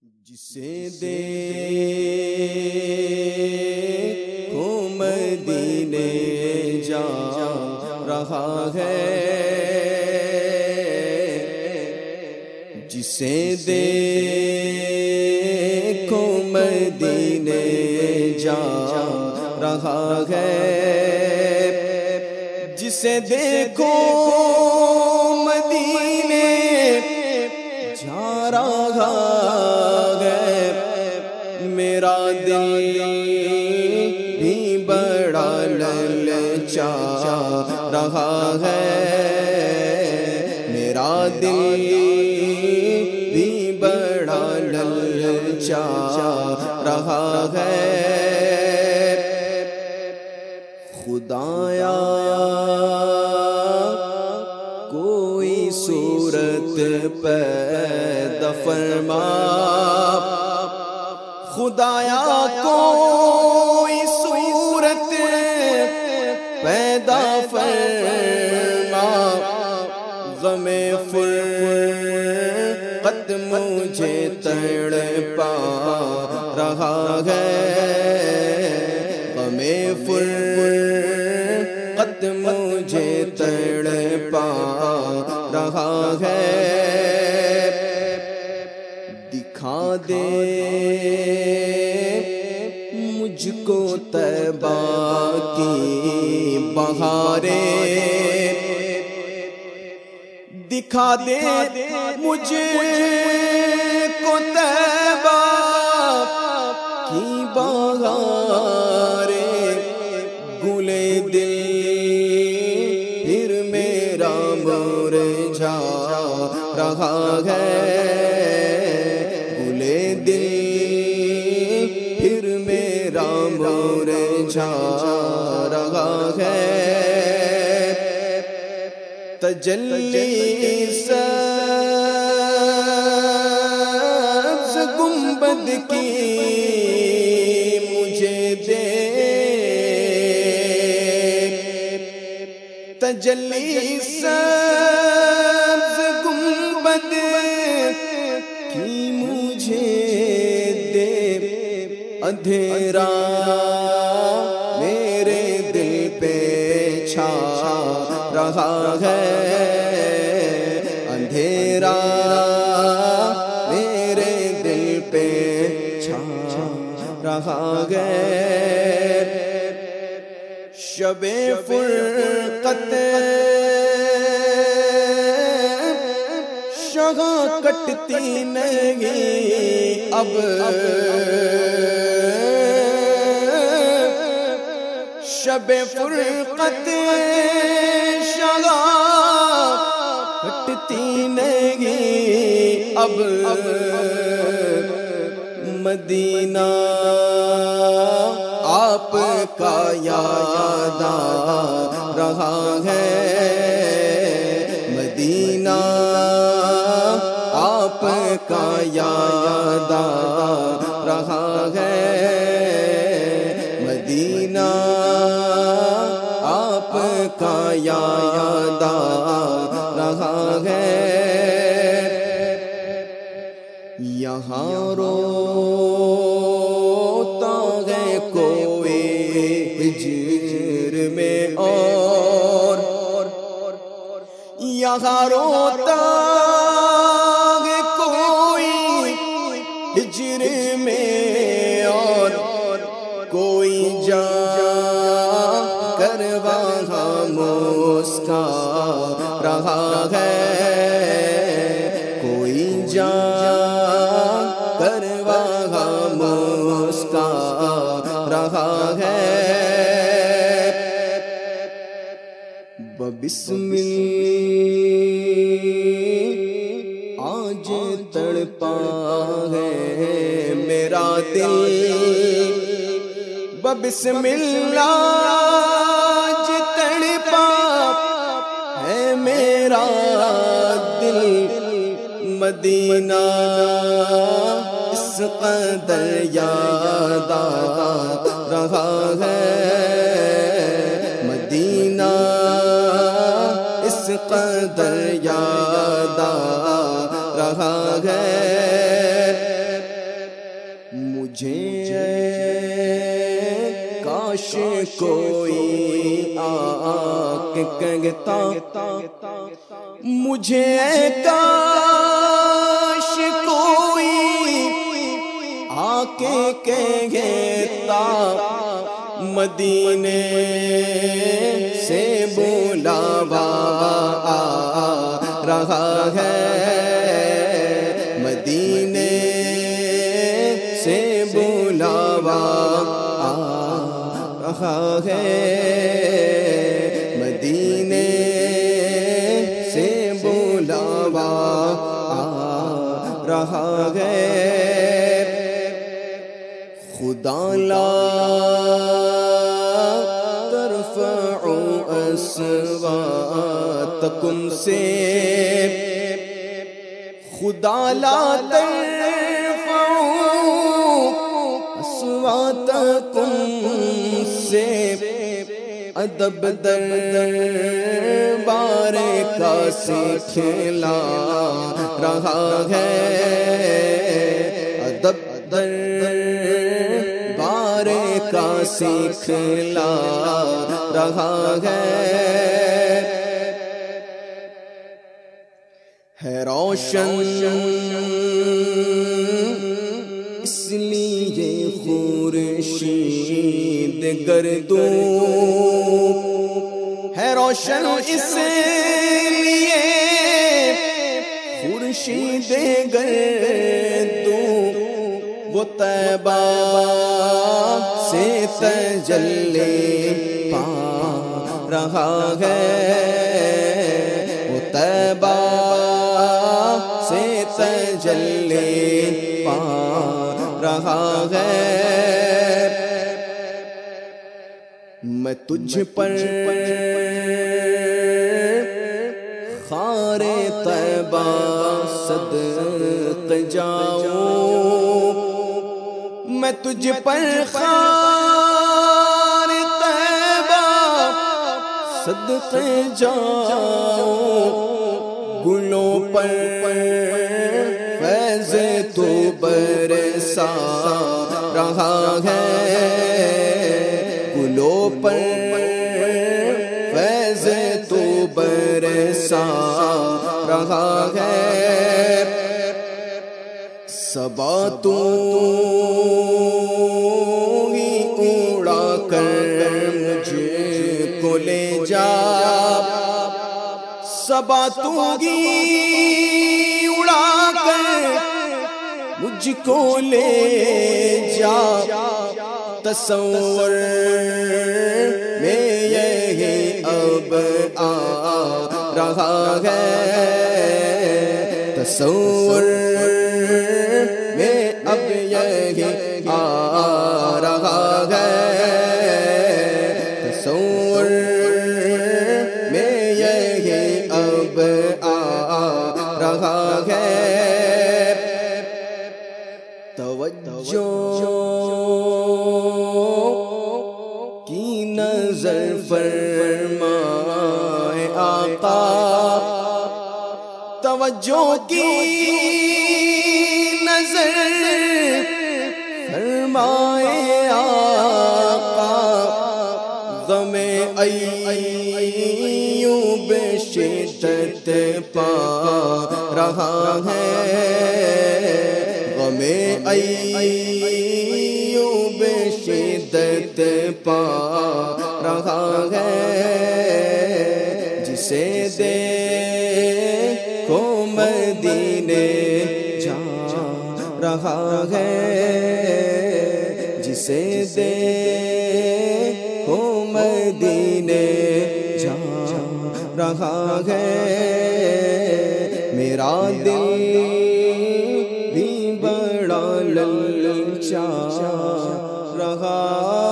جسے دیکھو مدینے جا رہا ہے، جسے دیکھو مدینے جا رہا ہے، جسے دیکھو مدینے جا رہا ہے، میرا دل بھی بڑا للچا رہا ہے، میرا دل بھی بڑا للچا رہا ہے، خدایا کوئی صورت پیدا فرما، خدایا کوئی صورت پیدا فرما، غم فرقت مجھے تڑپا رہا ہے، غم فرقت مجھے تڑپا رہا ہے، دکھا دے مجھ کو طیبہ کی بہاریں، دکھا دے مجھ کو طیبہ کی بہاریں، گلے دل پھر میرا مرجھا رہا ہے، گلے دل پھر میرا مرجھا رہا ہے، تجلی سبز گنبد کی مجھے دے، تجلی سبز گنبد کی مجھے دے، اندھیرا میرے دل پہ چھا رہا ہے، اندھیرا میرے دل پہ چھا رہا ہے، شب فرقت شہاں کٹتی نہیں اب، شب فرقت شہاں کٹتی نہیں اب، مدینہ آپ کا یاد آ رہا ہے، مدینہ آپ کا یاد آ رہا ہے، مدینہ آپ کا یاد آ رہا ہے، یہاں روتا ہے کوئی ہجر میں، اور یہاں روتا ہے کوئی ہجر میں، اور کوئی جا کر وہاں مسکا رہا ہے، کوئی جا کر وہاں مسکا رہا ہے، بسم آج تڑپا ہے میرا دل، بسم آج تڑپا ہے میرا دل، مدینہ اس قدر یاد آ رہا ہے، مدینہ اس قدر یاد آ رہا ہے، مجھے کاش کوئی آ کے کہتا، مجھے کاش کوئی آ کے کہتا، مدینے سے بلاوا آ رہا ہے، مدینے سے بلاوا آ رہا ہے، مدینے سے بلاوا آ رہا ہے۔ خدا لا ترفعوا اصواتکم سے، خدا لا ترفعوا اصواتکم سے، ادب دربار کا سکھلا رہا ہے، ادب دربار کا سکھلا رہا ہے روشن اس لیے خورشید گردوں، ہے روشن اس لیے خورشید گردوں، وہ طیبہ سے تجلی پا رہا ہے، وہ طیبہ سے تجلی پا رہا ہے۔ میں تجھ پر خار طیبہ صدق جاؤں، میں تجھ پر خار طیبہ صدق جاؤں، گلوں پر فیض تو برسا رہا ہے، گلوں پر فیض تو برسا رہا ہے، صبا تو ہی اڑا کر مجھ کو لے جا، صبا تو ہی اڑا کر مجھ کو لے جا، تصور میں یہی اب آ رہا ہے، تصور میں اب یہی آ رہا ہے، تصور میں یہی اب آ رہا ہے۔ توجہ کی نظر فرمائے آقا، توجہ کی نظر فرمائے آقا، غم ایوب شدت پا رہا ہے، غم ایوب شدت پا رہا ہے، جسے دیکھو مدینے جا رہا ہے، جسے دیکھو مدینے جا رہا ہے، میرا دل بھی بڑا للچا رہا